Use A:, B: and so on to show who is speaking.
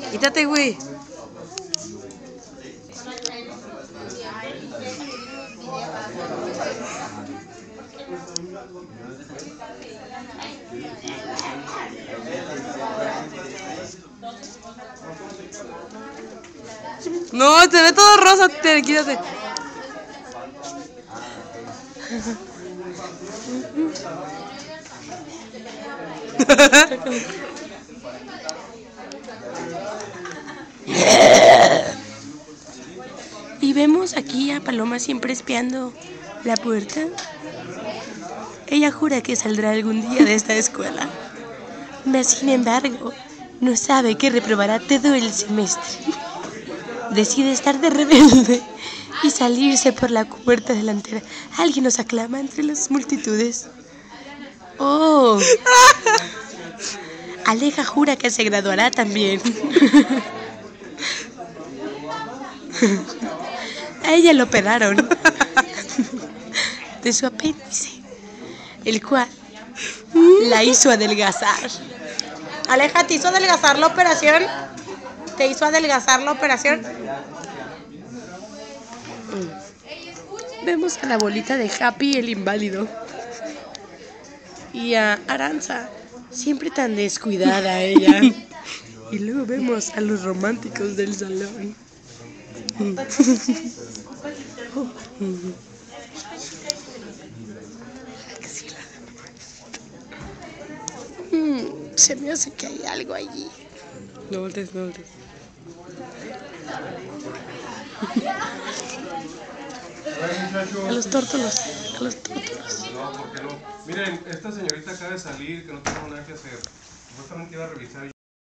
A: Quítate, güey. No, te ve todo rosa, quítate. Y vemos aquí a Paloma siempre espiando la puerta. Ella jura que saldrá algún día de esta escuela. Mas, sin embargo, no sabe que reprobará todo el semestre. Decide estar de rebelde y salirse por la puerta delantera. Alguien nos aclama entre las multitudes. ¡Oh! Aleja jura que se graduará también. A ella lo operaron de su apéndice, el cual la hizo adelgazar. Aleja, ¿te hizo adelgazar la operación? ¿Te hizo adelgazar la operación? Vemos a la bolita de Happy, el inválido. Y a Aranza, siempre tan descuidada ella. Y luego vemos a los románticos del salón. Se me hace que hay algo allí. No voltees, no voltees. A los tórtolos, a los tórtolos.
B: No, ¿por qué no? Miren, esta señorita acaba de salir, que no tengo nada que hacer. Supuestamente iba a revisar.